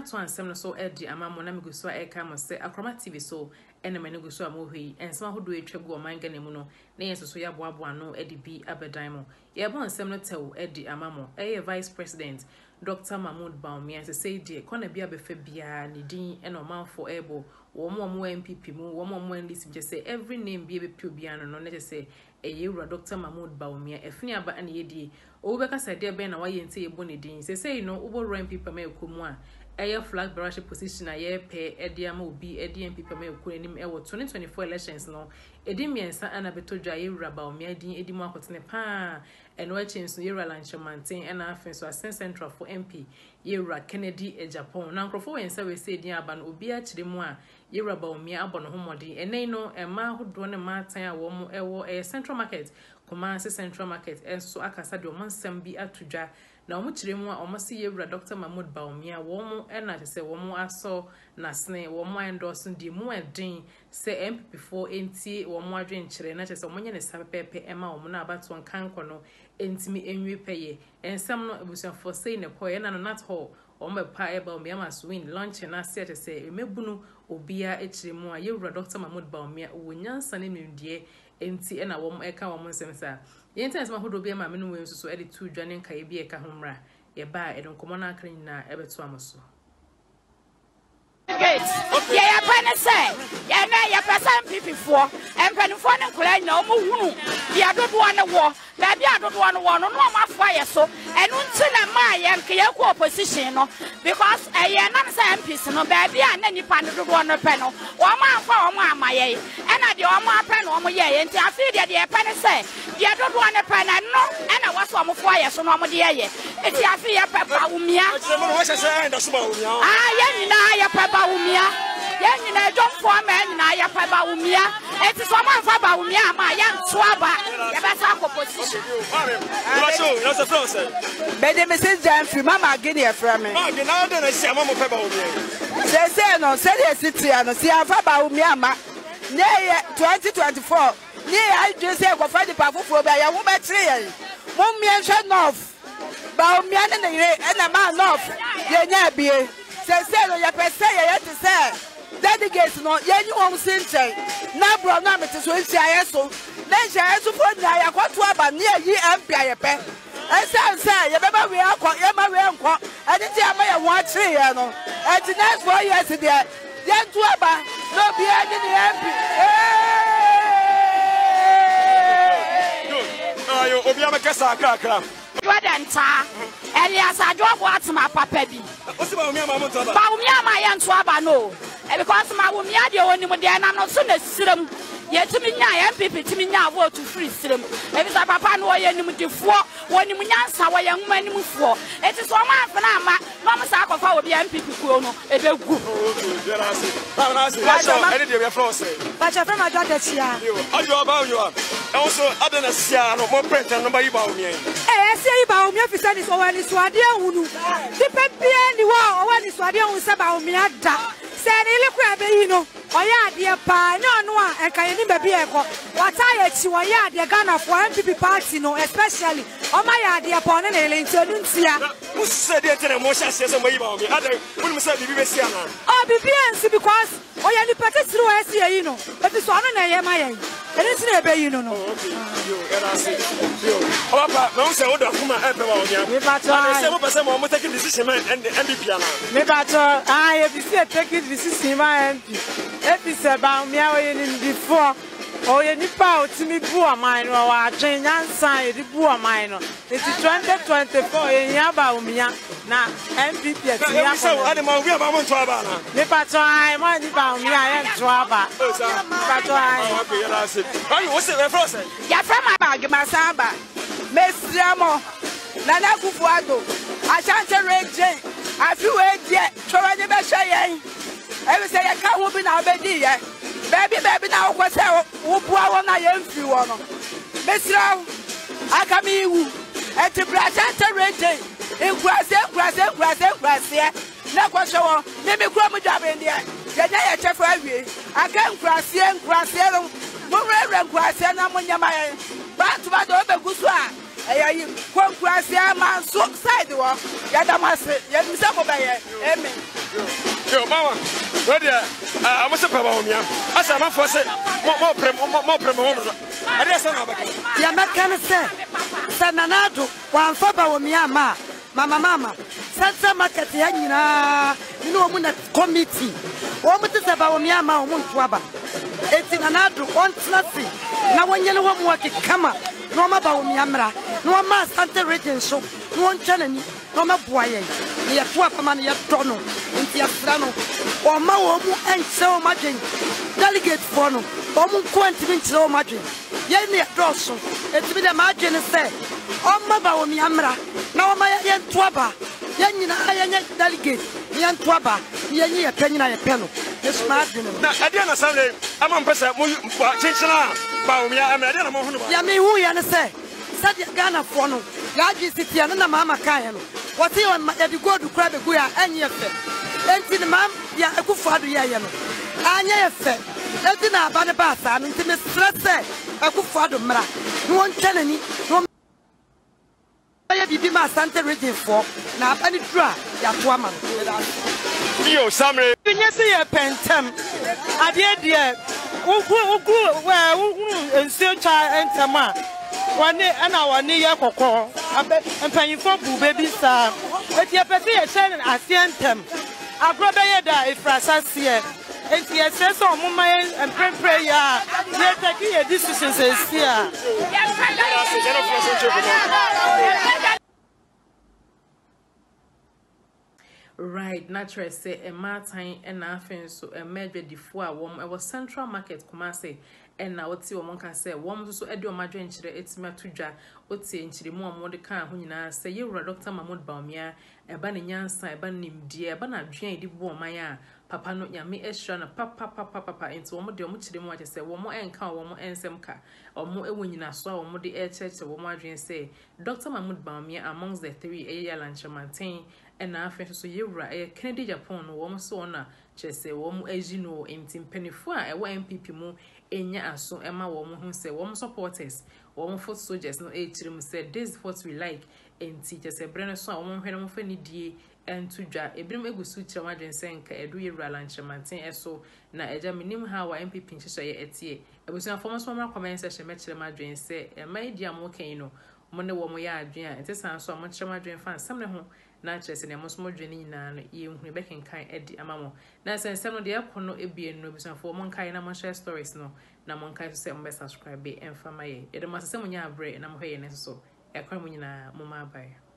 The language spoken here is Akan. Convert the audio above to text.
to ansem so edi amamo na megu so e ka mo se Akroma TV so ene me nego so amohi ensema hodo etwa gu omanga ne mu no na yenso so ya boabo ano edi bi abedan mo ye bo ansem no tew edi amamo eye vice president Dr Bawumia say die kona bia befa bia ne din ene omanfo ebo wo mo MPP mu wo mo list just say every name bia be pio bia no na just say eye wura Dr Bawumia efni aba ane yedie obeka sade be na waye nte yebo ne din say no ubo MPP ma ekomu a eye flag bearer position aye pe ediama obi MPP ma ekunu nim e wo 2024 elections no edi miensa ana betodwa ye wura Bawumia din edi mu akotene pa eno achinso ye wura lanchamanten ena afen so asen central for MP ye wura Kennedy e Japan na nkrofo wensa we say din aba no obi a kire mu a ye wura Bawumia abono homodi enen no ema hodo ne matan a wo mo ewo central market Kumasi central market enso akasa de omansam bi atudwa na omo kire mu a omo se ye wura Dr Bawumia wo mo ena se wo mo aso na sne wo mo endorse di mu edin se MP4 enti wo mo adwen kire na se wo nye ne sapepe ema wo mo na abato nkanko no entimi enwi peye ensam no ebusuafo sei ne koye na no not hall omo pa e Bawumia mas win lunch na se se emebunu obia ekire mu a ye wura Dr Bawumia wo nyansa ne nimdie enti ena wo eka wo nsemsa yenta nsema hodo bia ma menu wenso so edi tu dwane nka ye bia eka homra ye ba edon komo na akran na ebeto amoso ya pane say ya na ya person people empanifo ne kula na omo hunu ya dodo ne wo ba bia dodo ne wo no no ma fa ye so enu nti na ma ye nke ya ku opposition no because ya na say MPs no ba bia na nipa ne dodo ne pe no wo ma fa wo ma amaye e na de wo ma pe no wo ye nti afi de pane say ya dodo ne pe na no e na wo so wo fa ye so no mo de ye enti afi ya pe Bawumia ya nyina ya pe Bawumia ya nyina John for men na ya pa Bawumia eti so man fa Bawumia ma ya ntoaba ya be sa opposition you so flow say be the message jam free mama gini e fra me ma gina na na sia mama pa Bawumia say no say the city no si afa Bawumia ma ne 2024 ni I just say go fa the pafofo be ya wo be tire ye mo mienhwe north Bawumia ne ne na ma north ye nya bie say no ya pese ye to say delegates no ye nyi won sinche na bro na mete so nsia so na nsia so fo na ya kwato aba ne yi MP ayepe say ye beba we akọ ye ma we nko ade ti ama ye won akire ye no ati next 4 years there ye ntu aba no bi ade ne MP ayo obi amekasa akakra Dwadenta Elias adwobo atma papa bi osi Bawumia ma monto aba Bawumia ma ye nto aba no because Bawumia de woni de na no so na sirem yetimi nya MPP timi nya vote free sirem ebisa papa no ye nim defo woni mu nyansa wo ye nwuma nim fo eti so ma afena ama no mo sa akofa obi MPP kuo no ebegu ene de be flow say Pacha from Adwa chia ayo ba yo e also adena sia no mo print no ba yi Bawumia say Bawumia fi say so wani suade hunu di pepie ni wo wani suade hunu se Bawumia da se ni le kwa be yi no oya ade pa na no a enkan ni ba bi e ko wata ya chi oya ade Ghana for MPP party no especially o ma ya ade pa ne le ntenu ntia mu se de tere mo sha se mo yi Bawumia ade woni mo se bibi be sia na bibi ensi because oya ni pete tiri o esi yi no but so no na ye ma ye eni tiri e be yi no no yo era se yo papa no se o da kuma e pe Bawumia me bato se mo pese mo take decision and MPP ana me bato e bi se take decision ma MP epi se Bawumia we ni before oye nipa otimi bu aman no wa adwen nyansa e di bu aman no eti 2024 e nya Bawumia na MPP ati ya ko ade ma wi aba mo nto aba na nipa to ai ma ni Bawumia ye nto aba nipa to ai okay ya se ayi wo se refro se ya fra ma bag masamba mesriamo na na kufu ado asante reje afi we die twa ni be hwe yen e se ye ka ho bi na obedi ye baby na wo kwese wo bua wo na ye mfi wo no mesra aka mi iwu eti brasante reje enkurase na kwese wo ne me kura mu jabe ndie ye nya ye chefu awie aka enkurase no mo rere enkurase na mo nyama ye ba to ba do be gusu a Ayi konkurasi ama so side wo. Ya damase. Ya misa mo ba ye. Amen. Yo mama. Where there? I must have Bawumia. As I'm for say more prem. I didn't say no. Ya mekane se. Sananado wan fa Bawumia ma. Mama. Sansa market ya nyina. Ni no mu na committee. Wo mu te se Bawumia ma wo mu ntoaba. Eti nanado on tlasi. Na wonyele wo mu akikama. No ma Bawumia mra. No ma Santa region so. No ntanani. No ma boaye. Ni ya toa pama ni ya tono. Nti ya frano. O ma wo mu ense o madwen. Delegate for no. O mu kwenti bi nkyere o madwen. Ye ni ya doso. Eti bi de madwen se. O ma Bawumia mra. Na o ma ye ntoaba. Ye nyina ye delegate. Ye ntoaba. Ye nyi ye panyina ye peno. Yes madwen. Na adia na Sunday. Ama mpesa mu chinchina Bawumia ama adia na mo hunu ba. Ya me hu ya ne se. Sadia Ghana for no. Gaji city na mama kan no. What you want ya di go do kra be go ya enye fe. Enti ne mam ya akufado ya ye no. Anya ye fe. Enti na aba ne ba sa no enti me stress akufado mra. No won chanani no ya bibi ma Santa region for na aba ni dura ya to ama no. Yo Samre. Binye se ye pentem. Ade de ugu ense cha entama. Wani ana wani ye kokko empanyifo bu baby sa eti epese ye chen asientem agrobe ye da ifrasasie enti ye se so omuma empre ya ye take ye decisions here. Right, natural say a martin and nothing so a medre before warm. I was Central Market Kumasi and now what's your monka say warm so edo madren chire it's matuja what's in chiri more modica hunina say you were Dr Bawumia a banny yansa a bannim dear banna drain di war maya papa no yami extra na papa into one more much more say one more encounter one more ensemka or more a winning as well more the air church or one more say Dr Bawumia amongst the three a year lunch maintain. And now, so you right, Kennedy Japan, woman so na just say, woman as you know, in Tim Pennyfua, a MPP mo, and ya so Emma woman who say, woman supporters, woman for soldiers, no age to them said, this is what we like, and teachers a brand so woman when I'm funny D and to ja, a brim ego suit your mother and saying, a do you lunch and maintain so na a jaminim how MPP say at ye. It was a former summer comments as a match the madre and say, and my dear Mokano, Monday woman ya, and this sounds so much madre fan, some home. Na chese ne mosmo dwene nyina no ye hu be kenkan edi amamo na sense no de akono ebie no bisanfo mo nkai na mo share stories no na mo nkai so se mo subscribe be emfa maye ye de masese mo nya abre na mo hye ne so ekwa mo nyina mo ma bai.